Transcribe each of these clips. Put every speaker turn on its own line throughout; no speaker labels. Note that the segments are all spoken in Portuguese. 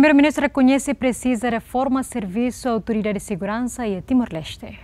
Primeiro-Ministro reconhece e precisa reforma serviço à Autoridade de Segurança e a Timor-Leste.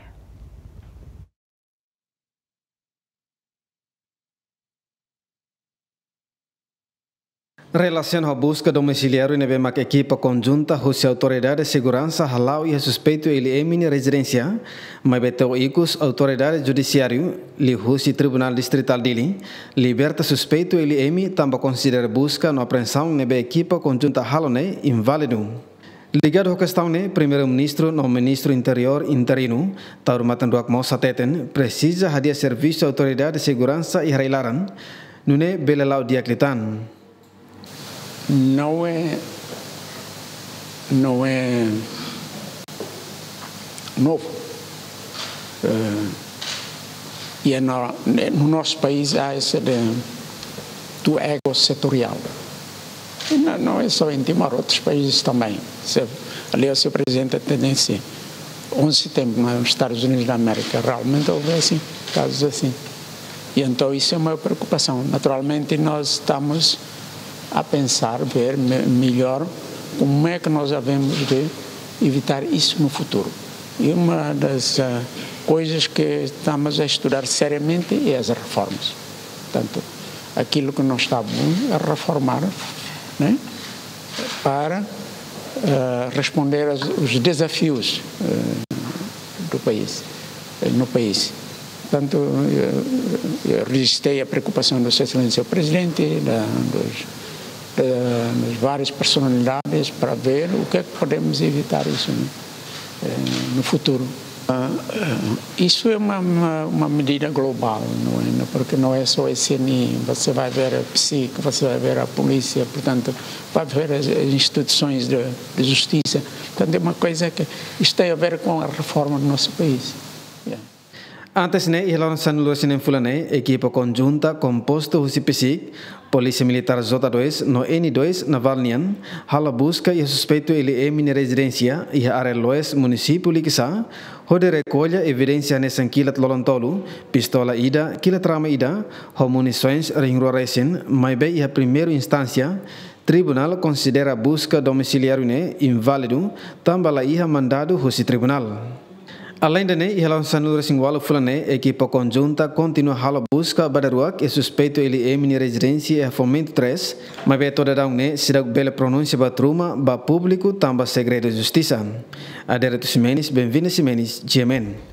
Relação à busca domiciliar e uma equipa conjunta com a autoridade de segurança halau e suspeito ele emine residência, mas beteu icos autoridade judiciário li husi tribunal distrital dele liberta suspeito ele emi também considera busca na apreensão nebe equipa conjunta halone inválido. Ligado à questão ne primeiro-ministro no ministro interior interino taurumatan duak mau sateten precisa hadia serviço à autoridade de segurança e reilaran nune belelau diaklitan.
Não é novo. E no nosso país há esse do ego setorial. E não é só em Timor, outros países também. Aliás, o presidente tem tendência 11 de setembro nos Estados Unidos da América, realmente houve assim, casos assim. E então isso é uma preocupação. Naturalmente nós estamos a pensar, ver melhor como é que nós devemos de evitar isso no futuro. E uma das coisas que estamos a estudar seriamente é as reformas. Portanto, aquilo que não está bom é reformar, né, para responder aos desafios do país, no país. Portanto, eu registrei a preocupação do Seu Excelência o Presidente, das várias personalidades para ver o que é que podemos evitar isso, né, no futuro. Isso é uma medida global, não é? Porque não é só a SNI, você vai ver a PSIC, você vai ver a polícia, portanto, vai ver as instituições de justiça. Portanto, é uma coisa que isto tem a ver com a reforma do nosso país. Yeah.
Antes ne ilang sanulusin fulane equipa conjunta composta husi PSIC, Polícia Militar J2 no N2 na Valnian, hala busca e suspeito ele emine residência e a área loes município Likisa, onde recolha evidência nessa quilat lolontolo, pistola ida, quilatrama ida, ho munições ringrua resin, mas bem a primeira instância, tribunal considera busca domiciliar inválido, tambala iha mandado husi tribunal. Além de ne, ihalau sanul resingwalo fulane, equipa conjunta continua hala busca badaruak e suspeito ele emine residência e fomento 3, mas be toda daun ne, sidak bela pronúncia batruma, ba público, tamba segredo de justiça. Aderato Simenis, bem-vindo Simenis, GMN.